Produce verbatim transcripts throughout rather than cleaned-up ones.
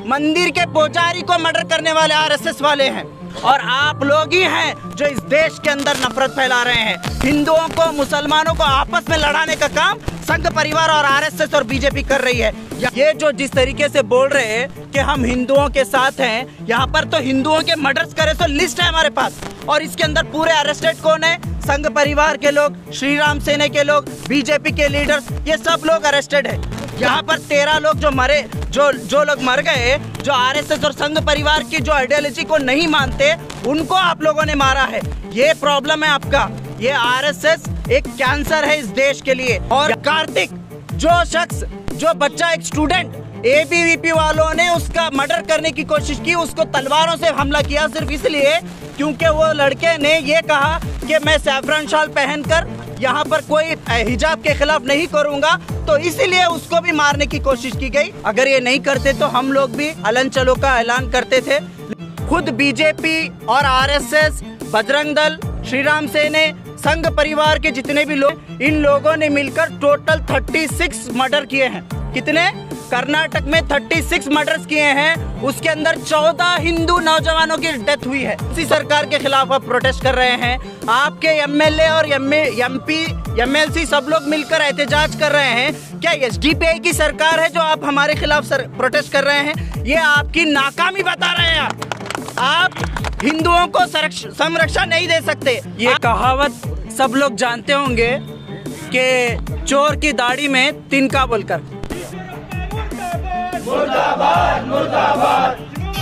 मंदिर के पुजारी को मर्डर करने वाले आरएसएस वाले हैं, और आप लोग ही हैं जो इस देश के अंदर नफरत फैला रहे हैं। हिंदुओं को, मुसलमानों को आपस में लड़ाने का काम संघ परिवार और आरएसएस और बीजेपी कर रही है। ये जो जिस तरीके से बोल रहे हैं कि हम हिंदुओं के साथ हैं, यहाँ पर तो हिंदुओं के मर्डर्स करे तो लिस्ट है हमारे पास, और इसके अंदर पूरे अरेस्टेड कौन है? संघ परिवार के लोग, श्री राम सेना के लोग, बीजेपी के लीडर्स, ये सब लोग अरेस्टेड है। यहाँ पर तेरह लोग जो मरे, जो जो लोग मर गए, जो आरएसएस और संघ परिवार की जो आइडियोलॉजी को नहीं मानते, उनको आप लोगों ने मारा है। ये प्रॉब्लम है आपका। ये आरएसएस एक कैंसर है इस देश के लिए। और कार्तिक, जो शख्स, जो बच्चा, एक स्टूडेंट, एबीवीपी वालों ने उसका मर्डर करने की कोशिश की, उसको तलवारों से हमला किया सिर्फ इसलिए क्योंकि वो लड़के ने ये कहा कि मैं सैफरन शाल पहनकर यहाँ पर कोई हिजाब के खिलाफ नहीं करूंगा, तो इसीलिए उसको भी मारने की कोशिश की गई। अगर ये नहीं करते तो हम लोग भी अलन चलो का ऐलान करते थे। खुद बीजेपी और आरएसएस, बजरंग दल, श्री राम सेना, संघ परिवार के जितने भी लोग, इन लोगों ने मिलकर टोटल छत्तीस मर्डर किए हैं। कितने? कर्नाटक में छत्तीस मर्डर्स किए हैं, उसके अंदर चौदह हिंदू नौजवानों की डेथ हुई है। इसी सरकार के खिलाफ आप प्रोटेस्ट कर रहे हैं। आपके एमएलए और एमपी, एमएलसी सब लोग मिलकर एहतजाज कर रहे हैं। क्या एसडीपीआई की सरकार है जो आप हमारे खिलाफ प्रोटेस्ट कर रहे हैं? ये आपकी नाकामी बता रहे हैं। आप आप हिंदुओं को संरक्षण नहीं दे सकते। ये कहावत सब लोग जानते होंगे कि चोर की दाढ़ी में तिनका बोलकर। मुर्दाबाद, मुर्दाबाद,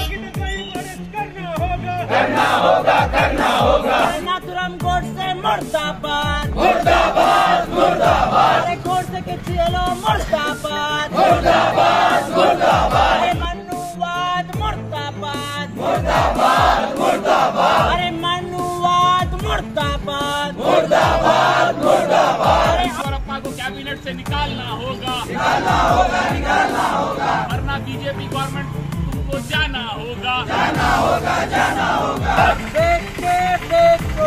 करना होगा, करना होगा। नाथुराम गोडसे मुर्दाबाद, मुर्दाबाद, मुर्दाबाद। अरे गोडसे के चेलो मुर्दाबाद, मुर्दाबाद, मुर्दाबाद। अरे मनुवाद मुर्दाबाद, मुर्दाबाद, मुर्दाबाद। अरे मनुवाद मुर्दाबाद, मुर्दाबाद, मुर्दाबाद। अरे अप्पा को कैबिनेट से निकालना होगा, निकालना होगा, निकालना होगा, वरना बीजेपी गवर्नमेंट तुमको जाना होगा, जाना होगा, जाना होगा। देखते देखो,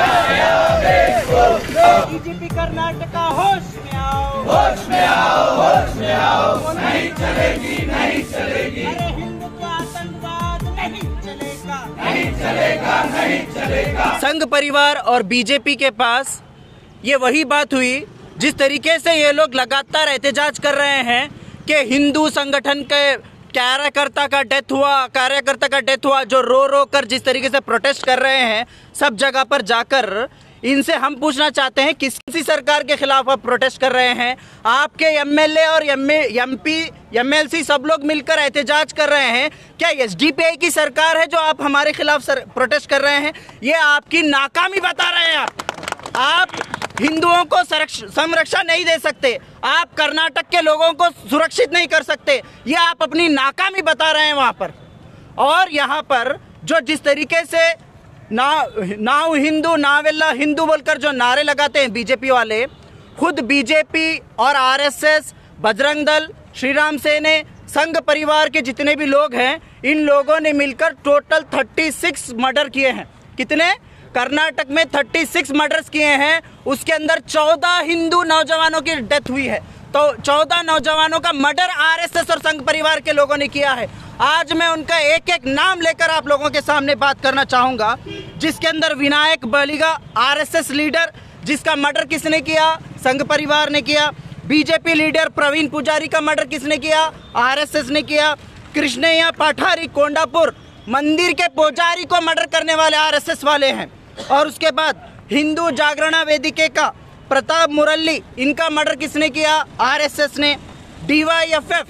देखो, बीजेपी कर्नाटका होश में आओ, होश में आओ, होश में आओ। नहीं चलेगी, नहीं चलेगी। अरे हिंदुत्व आतंकवाद नहीं चलेगा, नहीं चलेगा, नहीं चलेगा। संघ परिवार और बीजेपी के पास ये वही बात हुई जिस तरीके से ये लोग लगातार एहतजाज कर रहे हैं कि हिंदू संगठन के कार्यकर्ता का डेथ हुआ, कार्यकर्ता का डेथ हुआ, जो रो रो कर जिस तरीके से प्रोटेस्ट कर रहे हैं सब जगह पर जाकर। इनसे हम पूछना चाहते हैं किस किसी सरकार के खिलाफ आप प्रोटेस्ट कर रहे हैं? आपके एमएलए और एमपी, एमएलसी सब लोग मिलकर एहतजाज कर रहे हैं। क्या एसडीपीआई की सरकार है जो आप हमारे खिलाफ प्रोटेस्ट कर रहे हैं? ये आपकी नाकामी बता रहे हैं। आप आप हिंदुओं को संरक्षण नहीं दे सकते, आप कर्नाटक के लोगों को सुरक्षित नहीं कर सकते। ये आप अपनी नाकामी बता रहे हैं वहाँ पर। और यहाँ पर जो जिस तरीके से ना नाउ हिंदू, नावेल्ला हिंदू बोलकर जो नारे लगाते हैं बीजेपी वाले, खुद बीजेपी और आरएसएस, बजरंग दल, श्री राम सेना, संघ परिवार के जितने भी लोग हैं, इन लोगों ने मिलकर टोटल छत्तीस मर्डर किए हैं। कितने? कर्नाटक में छत्तीस मर्डर्स किए हैं, उसके अंदर चौदह हिंदू नौजवानों की डेथ हुई है। तो चौदह नौजवानों का मर्डर आरएसएस और संघ परिवार के लोगों ने किया है। आज मैं उनका एक एक नाम लेकर आप लोगों के सामने बात करना चाहूंगा, जिसके अंदर विनायक बलिगा, आरएसएस लीडर, जिसका मर्डर किसने किया? संघ परिवार ने किया। बीजेपी लीडर प्रवीण पुजारी का मर्डर किसने किया? आरएसएस ने किया। कृष्णैया पठारी, कोंडापुर मंदिर के पुजारी को मर्डर करने वाले आरएसएस वाले हैं। और उसके बाद हिंदू जागरण वेदिके का प्रताप मुरली, इनका मर्डर किसने किया? आरएसएस ने। डीवाईएफएफ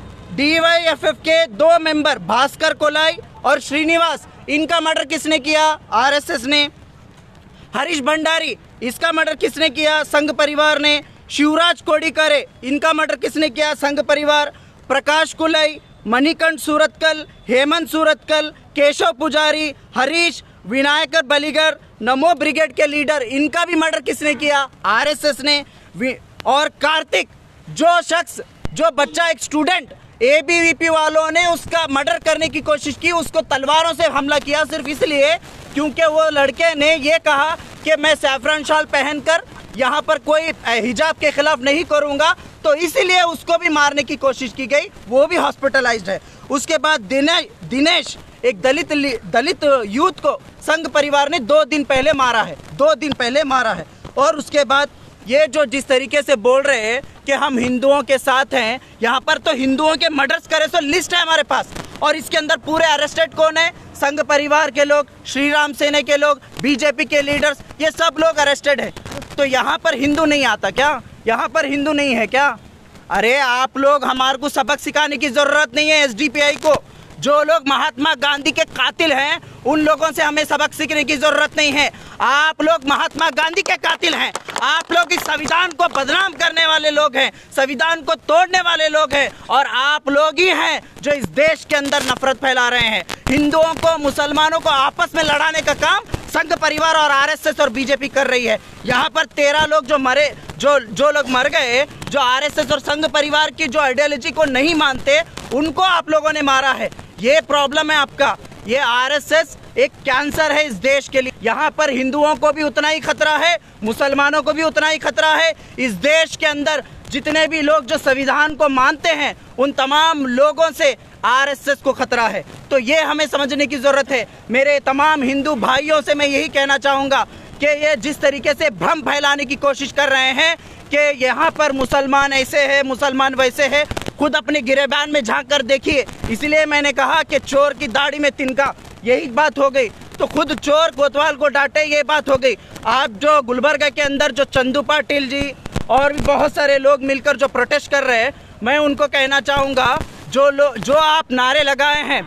डीवाईएफएफ के दो मेंबर भास्कर कोलाई और श्रीनिवास, इनका मर्डर किसने किया? आरएसएस ने। हरीश भंडारी, इसका मर्डर किसने किया? संघ परिवार ने। शिवराज कोडिकरे, इनका मर्डर किसने किया? संघ परिवार। प्रकाश कुलाई, मणिकंठ सूरतकल, हेमंत सूरतकल, केशव पुजारी, हरीश, विनायक बलिगर, नमो ब्रिगेड के लीडर, इनका भी मर्डर किसने किया? आरएसएस ने। और कार्तिक, जो शख्स, जो बच्चा, एक स्टूडेंट, एबीवीपी वालों ने उसका मर्डर करने की कोशिश की, उसको तलवारों से हमला किया सिर्फ इसलिए क्योंकि वो लड़के ने ये कहा कि मैं सैफरन शाल पहनकर यहाँ पर कोई हिजाब के खिलाफ नहीं करूँगा, तो इसीलिए उसको भी मारने की कोशिश की गई, वो भी हॉस्पिटलाइज्ड है। उसके बाद दिने दिनेश एक दलित दलित यूथ को संघ परिवार ने दो दिन पहले मारा है, दो दिन पहले मारा है। और उसके बाद ये जो जिस तरीके से बोल रहे हैं कि हम हिंदुओं के साथ हैं, यहाँ पर तो हिंदुओं के मर्डर्स करे सो लिस्ट है हमारे पास, और इसके अंदर पूरे अरेस्टेड कौन है? संघ परिवार के लोग, श्री राम सेना के लोग, बीजेपी के लीडर्स, ये सब लोग अरेस्टेड है। तो यहाँ पर हिंदू नहीं आता क्या? यहाँ पर हिंदू नहीं है क्या? अरे आप लोग, हमारे को सबक सिखाने की जरूरत नहीं है। एसडीपीआई को, जो लोग महात्मा गांधी के कातिल हैं, उन लोगों से हमें सबक सीखने की जरूरत नहीं है। आप लोग महात्मा गांधी के कातिल हैं। आप लोग इस संविधान को बदनाम करने वाले लोग हैं, संविधान को तोड़ने वाले लोग हैं, और आप लोग ही हैं जो इस देश के अंदर नफरत फैला रहे हैं। हिंदुओं को, मुसलमानों को आपस में लड़ाने का काम संघ परिवार और आरएसएस और बीजेपी कर रही है। यहाँ पर तेरह लोग जो मरे, जो जो लोग मर गए, जो आरएसएस और संघ परिवार की जो आइडियोलॉजी को नहीं मानते, उनको आप लोगों ने मारा है। ये प्रॉब्लम है आपका। ये आरएसएस एक कैंसर है इस देश के लिए। यहाँ पर हिंदुओं को भी उतना ही खतरा है, मुसलमानों को भी उतना ही खतरा है। इस देश के अंदर जितने भी लोग जो संविधान को मानते हैं, उन तमाम लोगों से आरएसएस को खतरा है। तो ये हमें समझने की जरूरत है। मेरे तमाम हिंदू भाइयों से मैं यही कहना चाहूँगा कि ये जिस तरीके से भ्रम फैलाने की कोशिश कर रहे हैं कि यहाँ पर मुसलमान ऐसे है, मुसलमान वैसे है, खुद अपने गिरेबान में झांक कर देखिए। इसलिए मैंने कहा कि चोर की दाढ़ी में तिनका, यही बात हो गई। तो खुद चोर कोतवाल को डांटे, ये बात हो गई। आप जो गुलबर्गा के अंदर जो चंदू पाटिल जी और भी बहुत सारे लोग मिलकर जो प्रोटेस्ट कर रहे हैं, मैं उनको कहना चाहूँगा, जो लोग जो आप नारे लगाए हैं,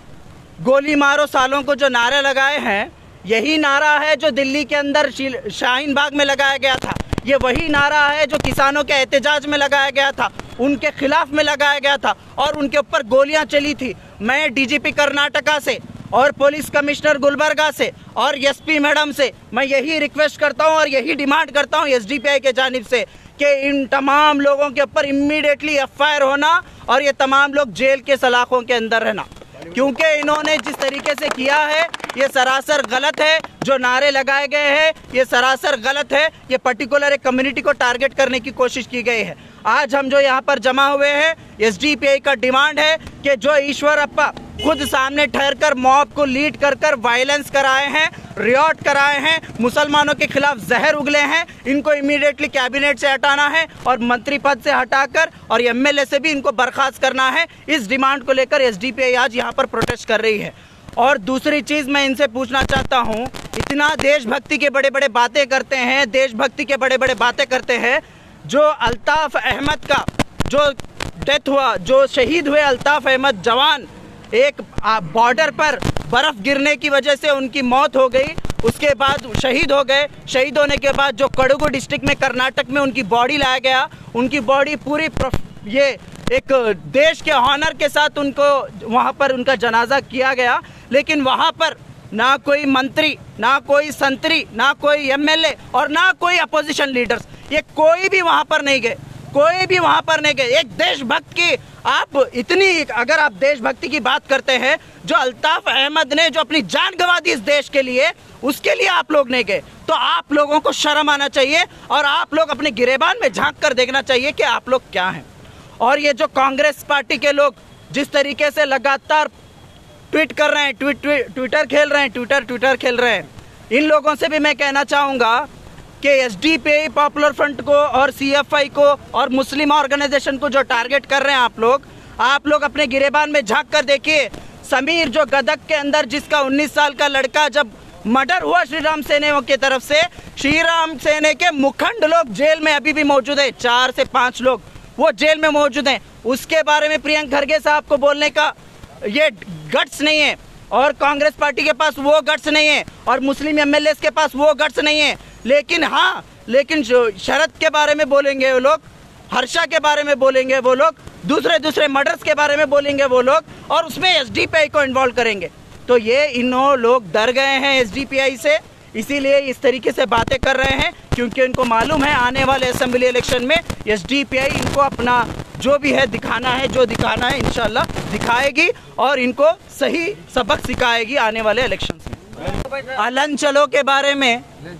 गोली मारो सालों को जो नारे लगाए हैं, यही नारा है जो दिल्ली के अंदर शाहीन बाग में लगाया गया था। ये वही नारा है जो किसानों के एहतजाज में लगाया गया था, उनके खिलाफ में लगाया गया था, और उनके ऊपर गोलियां चली थी। मैं डीजीपी कर्नाटका से और पुलिस कमिश्नर गुलबर्गा से और एसपी मैडम से मैं यही रिक्वेस्ट करता हूं और यही डिमांड करता हूं एसडीपीआई के जानिब से कि इन तमाम लोगों के ऊपर इमीडिएटली एफआईआर होना और ये तमाम लोग जेल के सलाखों के अंदर रहना, क्योंकि इन्होंने जिस तरीके से किया है ये सरासर गलत है। जो नारे लगाए गए हैं ये सरासर गलत है। ये पर्टिकुलर एक कम्युनिटी को टारगेट करने की कोशिश की गई है। आज हम जो यहाँ पर जमा हुए हैं, एसडीपीआई का डिमांड है कि जो ईश्वरप्पा खुद सामने ठहरकर मॉब को लीड कर कर वायलेंस कराए हैं, रियॉट कराए हैं, मुसलमानों के खिलाफ जहर उगले हैं, इनको इमीडिएटली कैबिनेट से हटाना है और मंत्री पद से हटाकर और एमएलए से भी इनको बर्खास्त करना है। इस डिमांड को लेकर एसडीपीआई आज यहाँ पर प्रोटेस्ट कर रही है। और दूसरी चीज़ मैं इनसे पूछना चाहता हूँ, इतना देशभक्ति के बड़े बड़े बातें करते हैं, देशभक्ति के बड़े बड़े बातें करते हैं, जो अल्ताफ़ अहमद का जो डेथ हुआ, जो शहीद हुए अल्ताफ़ अहमद जवान, एक बॉर्डर पर बर्फ़ गिरने की वजह से उनकी मौत हो गई, उसके बाद शहीद हो गए। शहीद होने के बाद जो कोडगु डिस्ट्रिक्ट में कर्नाटक में उनकी बॉडी लाया गया, उनकी बॉडी पूरी ये एक देश के ऑनर के साथ उनको वहाँ पर उनका जनाजा किया गया, लेकिन वहाँ पर ना कोई मंत्री, ना कोई संतरी, ना कोई एमएलए और ना कोई अपोजिशन लीडर्स, ये कोई भी वहाँ पर नहीं गए, कोई भी वहाँ पर नहीं गए। एक देशभक्त की आप इतनी, अगर आप देशभक्ति की बात करते हैं, जो अल्ताफ़ अहमद ने जो अपनी जान गंवा दी इस देश के लिए, उसके लिए आप लोग नहीं गए, तो आप लोगों को शर्म आना चाहिए और आप लोग अपने गिरेबान में झांक कर देखना चाहिए कि आप लोग क्या हैं। और ये जो कांग्रेस पार्टी के लोग जिस तरीके से लगातार ट्वीट कर रहे हैं, ट्वीट ट्विटर खेल रहे हैं, ट्विटर ट्विटर खेल रहे हैं, इन लोगों से भी मैं कहना चाहूँगा कि एसडीपीआई, पॉपुलर फ्रंट को और सीएफआई को और मुस्लिम ऑर्गेनाइजेशन को जो टारगेट कर रहे हैं आप लोग, आप लोग अपने गिरेबान में झांक कर देखिए। समीर जो गदक के अंदर जिसका उन्नीस साल का लड़का जब मर्डर हुआ श्री राम सेना की तरफ से, श्री राम सेना के मुखंड लोग जेल में अभी भी मौजूद है, चार से पाँच लोग वो जेल में मौजूद हैं। उसके बारे में प्रियंक खरगे साहब को बोलने का ये गट्स नहीं है, और कांग्रेस पार्टी के पास वो गट्स नहीं है, और मुस्लिम एमएलए के पास वो गट्स नहीं है। लेकिन हाँ, लेकिन जो शरद के बारे में बोलेंगे वो लोग, हर्षा के बारे में बोलेंगे वो लोग, दूसरे दूसरे मर्डर्स के बारे में बोलेंगे वो लोग, और उसमें एसडीपीआई को इन्वॉल्व करेंगे। तो ये इन्हों लोग डर गए हैं एसडीपीआई से, इसीलिए इस तरीके से बातें कर रहे हैं, क्योंकि इनको मालूम है आने वाले असेंबली इलेक्शन में एसडीपीआई इनको अपना जो भी है दिखाना है, जो दिखाना है इंशाल्लाह दिखाएगी और इनको सही सबक सिखाएगी आने वाले इलेक्शन में। अलन चलो के बारे में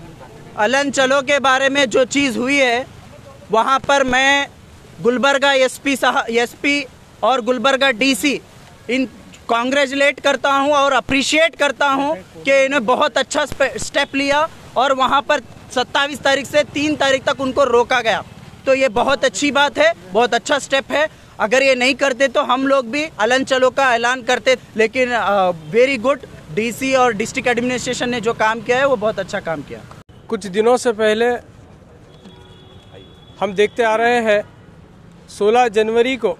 अलन चलो के बारे में जो चीज़ हुई है, वहाँ पर मैं गुलबर्गा एसपी साहब एसपी और गुलबर्गा डीसी इन कॉन्ग्रेचुलेट करता हूँ और अप्रिशिएट करता हूँ कि इन्हें बहुत अच्छा स्टेप लिया और वहाँ पर सत्ताईस तारीख से तीन तारीख तक उनको रोका गया। तो ये बहुत अच्छी बात है, बहुत अच्छा स्टेप है। अगर ये नहीं करते तो हम लोग भी अलन चलो का ऐलान करते। लेकिन वेरी गुड, डीसी और डिस्ट्रिक्ट एडमिनिस्ट्रेशन ने जो काम किया है वो बहुत अच्छा काम किया। कुछ दिनों से पहले हम देखते आ रहे हैं सोलह जनवरी को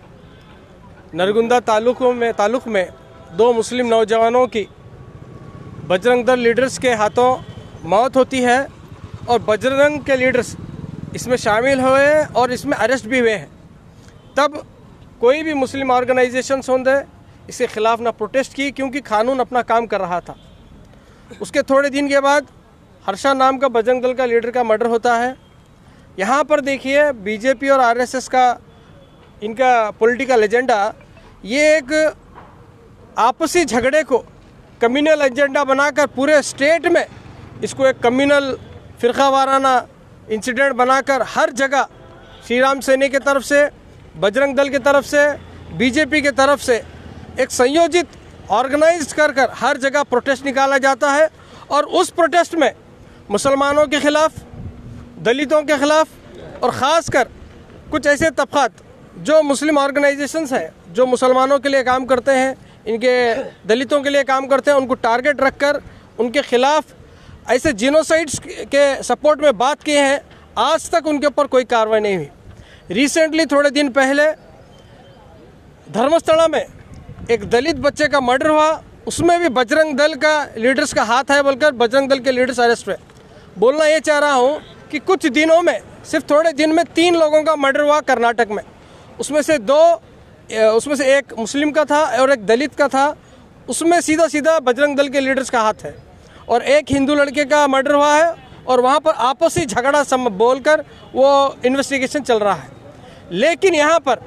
नरगुंदा तालुकों में तालुक में दो मुस्लिम नौजवानों की बजरंग दल लीडर्स के हाथों मौत होती है और बजरंग के लीडर्स इसमें शामिल हुए और इसमें अरेस्ट भी हुए हैं। तब कोई भी मुस्लिम ऑर्गेनाइजेशंस होंगे इसके ख़िलाफ़ ना प्रोटेस्ट की, क्योंकि कानून अपना काम कर रहा था। उसके थोड़े दिन के बाद हर्षा नाम का बजरंग दल का लीडर का मर्डर होता है। यहाँ पर देखिए बीजेपी और आरएसएस का इनका पॉलिटिकल एजेंडा, ये एक आपसी झगड़े को कम्युनल एजेंडा बनाकर पूरे स्टेट में इसको एक कम्युनल फ़िरका वाराना इंसिडेंट बनाकर हर जगह श्री राम सेना की तरफ से, बजरंग दल की तरफ से, बीजेपी की तरफ से एक संयोजित ऑर्गेनाइज कर कर हर जगह प्रोटेस्ट निकाला जाता है। और उस प्रोटेस्ट में मुसलमानों के ख़िलाफ़, दलितों के ख़िलाफ़ और ख़ास कर कुछ ऐसे तबक़ात जो मुस्लिम ऑर्गेनाइजेशंस हैं, जो मुसलमानों के लिए काम करते हैं, इनके दलितों के लिए काम करते हैं, उनको टारगेट रखकर उनके ख़िलाफ़ ऐसे जिनोसाइड्स के सपोर्ट में बात किए हैं। आज तक उनके ऊपर कोई कार्रवाई नहीं हुई। रिसेंटली थोड़े दिन पहले धर्मस्थला में एक दलित बच्चे का मर्डर हुआ, उसमें भी बजरंग दल का लीडर्स का हाथ है बोलकर बजरंग दल के लीडर्स अरेस्ट हुए। बोलना ये चाह रहा हूँ कि कुछ दिनों में, सिर्फ थोड़े दिन में तीन लोगों का मर्डर हुआ कर्नाटक में। उसमें से दो उसमें से एक मुस्लिम का था और एक दलित का था। उसमें सीधा सीधा बजरंग दल के लीडर्स का हाथ है। और एक हिंदू लड़के का मर्डर हुआ है और वहाँ पर आपसी झगड़ा सम बोलकर वो इन्वेस्टिगेशन चल रहा है। लेकिन यहाँ पर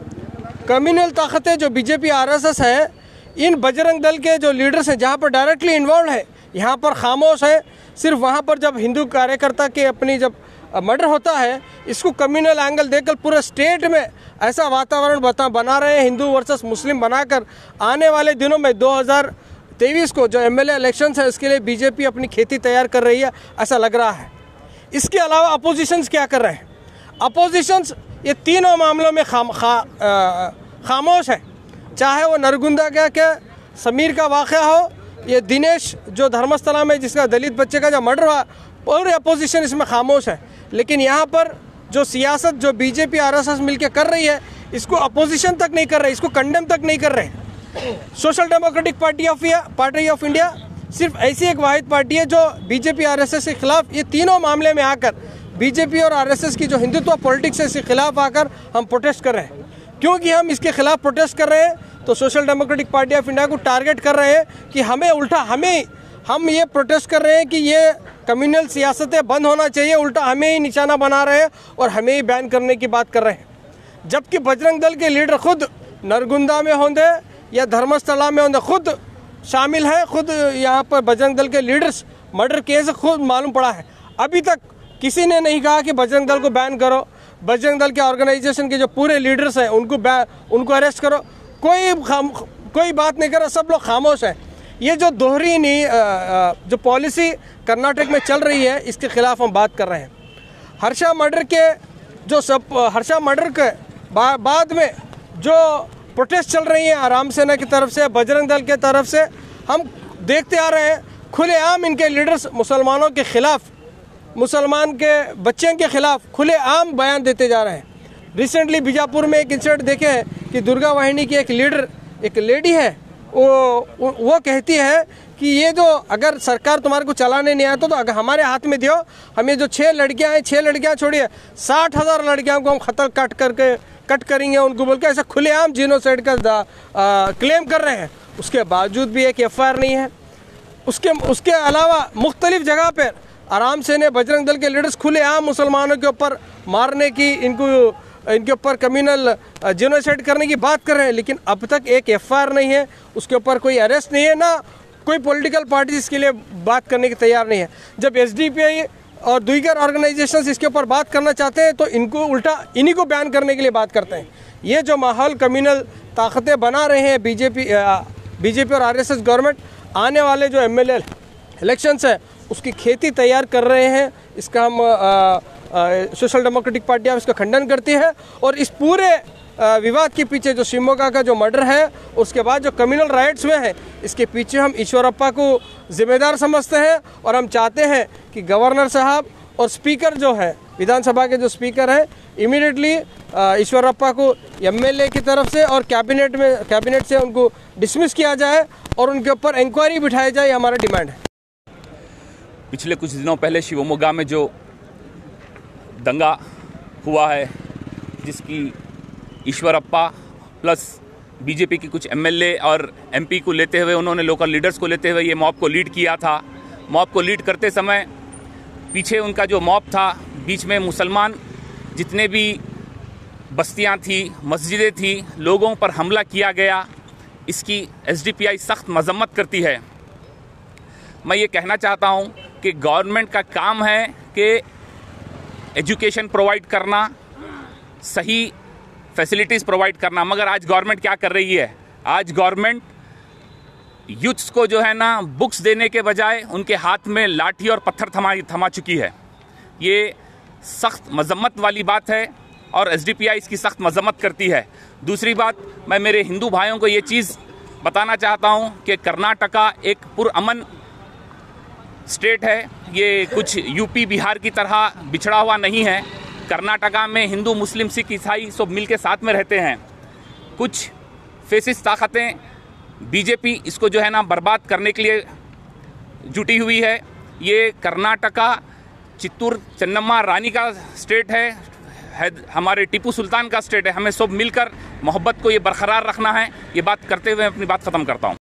कम्युनल ताकतें जो बीजेपी आरएसएस है, इन बजरंग दल के जो लीडर्स हैं जहाँ पर डायरेक्टली इन्वॉल्व है, यहाँ पर खामोश है। सिर्फ वहाँ पर जब हिंदू कार्यकर्ता के अपनी जब मर्डर होता है, इसको कम्युनल एंगल देकर पूरे स्टेट में ऐसा वातावरण बता बना रहे हैं हिंदू वर्सेस मुस्लिम बनाकर। आने वाले दिनों में दो हज़ार तेईस को जो एमएलए इलेक्शंस है, उसके लिए बीजेपी अपनी खेती तैयार कर रही है, ऐसा लग रहा है। इसके अलावा अपोजिशंस क्या कर रहे हैं? अपोजिशंस ये तीनों मामलों में खाम खा आ, खामोश है। चाहे वो नरगुंदा का क्या समीर का वाक़या हो, ये दिनेश जो धर्मस्थला में जिसका दलित बच्चे का जो मर्डर हुआ, पूरी अपोजिशन इसमें खामोश है। लेकिन यहाँ पर जो सियासत जो बीजेपी आरएसएस मिलकर कर रही है, इसको अपोजिशन तक नहीं कर रहे, इसको कंडेम तक नहीं कर रहे। Social democratic party of party of India सिर्फ ऐसी एक वाहिद पार्टी है जो बीजेपी आरएसएस के खिलाफ ये तीनों मामले में आकर बीजेपी और आरएसएस की जो हिंदुत्व पॉलिटिक्स है, इसके खिलाफ आकर हम प्रोटेस्ट कर रहे हैं। क्योंकि हम इसके खिलाफ प्रोटेस्ट कर रहे हैं तो social democratic party of India को टारगेट कर रहे हैं कि हमें उल्टा हमें हम ये प्रोटेस्ट कर रहे हैं कि ये कम्युनल सियासतें बंद होना चाहिए, उल्टा हमें ही निशाना बना रहे हैं और हमें ही बैन करने की बात कर रहे हैं। जबकि बजरंग दल के लीडर खुद नरगुंदा में होंगे या धर्मस्थला में होंगे खुद शामिल है। खुद यहाँ पर बजरंग दल के लीडर्स मर्डर केस खुद मालूम पड़ा है। अभी तक किसी ने नहीं कहा कि बजरंग दल को बैन करो, बजरंग दल के ऑर्गेनाइजेशन के जो पूरे लीडर्स हैं उनको उनको अरेस्ट करो। कोई कोई बात नहीं कर रहा, सब लोग खामोश हैं। ये जो दोहरी नहीं जो पॉलिसी कर्नाटक में चल रही है, इसके खिलाफ हम बात कर रहे हैं। हर्षा मर्डर के जो सब हर्षा मर्डर के बा, बाद में जो प्रोटेस्ट चल रही है आराम सेना की तरफ से, बजरंग दल की तरफ से, हम देखते आ रहे हैं खुलेआम इनके लीडर्स मुसलमानों के खिलाफ, मुसलमान के बच्चे के खिलाफ खुलेआम बयान देते जा रहे हैं। रिसेंटली बीजापुर में एक इंसिडेंट देखे हैं कि दुर्गा वाहिनी की एक लीडर एक लेडी है, वो वो कहती है कि ये जो अगर सरकार तुम्हारे को चलाने नहीं आता तो अगर हमारे हाथ में दियो, हमें जो छः लड़कियां हैं, छः लड़कियां छोड़िए, साठ हज़ार लड़कियों को हम खतर कट करके कट करेंगे उनको बोल के ऐसा खुलेआम जीनोसाइड का आ, क्लेम कर रहे हैं। उसके बावजूद भी एक एफ आई आर नहीं है। उसके उसके अलावा मुख्तलिफ जगह पर आराम से ने बजरंग दल के लीडर्स खुलेआम मुसलमानों के ऊपर मारने की, इनको इनके ऊपर कम्युनल जेनोसाइड करने की बात कर रहे हैं। लेकिन अब तक एक एफ आई आर नहीं है, उसके ऊपर कोई अरेस्ट नहीं है, ना कोई पॉलिटिकल पार्टी इसके लिए बात करने की तैयार नहीं है। जब एस डी पी आई और दीगर ऑर्गेनाइजेशंस इसके ऊपर बात करना चाहते हैं तो इनको उल्टा इन्हीं को बैन करने के लिए बात करते हैं। ये जो माहौल कम्युनल ताकतें बना रहे हैं बीजेपी बीजेपी और आरएसएस गवर्नमेंट, आने वाले जो एमएलए इलेक्शंस है उसकी खेती तैयार कर रहे हैं। इसका हम सोशल डेमोक्रेटिक पार्टी आप इसका खंडन करती है। और इस पूरे आ, विवाद के पीछे जो शिवमोगा का जो मर्डर है, उसके बाद जो कम्युनल राइट्स हुए हैं, इसके पीछे हम ईश्वरप्पा को जिम्मेदार समझते हैं। और हम चाहते हैं कि गवर्नर साहब और स्पीकर जो है, विधानसभा के जो स्पीकर हैं, इमीडिएटली ईश्वरप्पा को एमएलए की तरफ से और कैबिनेट में कैबिनेट से उनको डिसमिस किया जाए और उनके ऊपर इंक्वायरी बिठाई जाए, हमारा डिमांड है। पिछले कुछ दिनों पहले शिवमोगा में जो दंगा हुआ है, जिसकी ईश्वरप्पा प्लस बीजेपी की कुछ एमएलए और एमपी को लेते हुए, उन्होंने लोकल लीडर्स को लेते हुए ये मॉब को लीड किया था। मॉब को लीड करते समय पीछे उनका जो मॉब था, बीच में मुसलमान जितने भी बस्तियां थी, मस्जिदें थी, लोगों पर हमला किया गया। इसकी एसडीपीआई सख्त मजम्मत करती है। मैं ये कहना चाहता हूँ कि गवर्नमेंट का काम है कि एजुकेशन प्रोवाइड करना, सही फैसिलिटीज़ प्रोवाइड करना, मगर आज गवर्नमेंट क्या कर रही है? आज गवर्नमेंट यूथ्स को जो है ना बुक्स देने के बजाय उनके हाथ में लाठी और पत्थर थमा थमा चुकी है। ये सख्त मजम्मत वाली बात है और एसडीपीआई इसकी सख्त मजम्मत करती है। दूसरी बात, मैं मेरे हिंदू भाइयों को ये चीज़ बताना चाहता हूँ कि कर्नाटका एक पुरअमन स्टेट है। ये कुछ यूपी बिहार की तरह बिछड़ा हुआ नहीं है। कर्नाटका में हिंदू, मुस्लिम, सिख, ईसाई सब मिल के साथ में रहते हैं। कुछ फेसिस्ट ताकतें, बीजेपी इसको जो है ना बर्बाद करने के लिए जुटी हुई है। ये कर्नाटका चित्तूर चन्नम्मा रानी का स्टेट है, है हमारे टीपू सुल्तान का स्टेट है। हमें सब मिलकर मोहब्बत को ये बरकरार रखना है। ये बात करते हुए अपनी बात ख़त्म करता हूँ।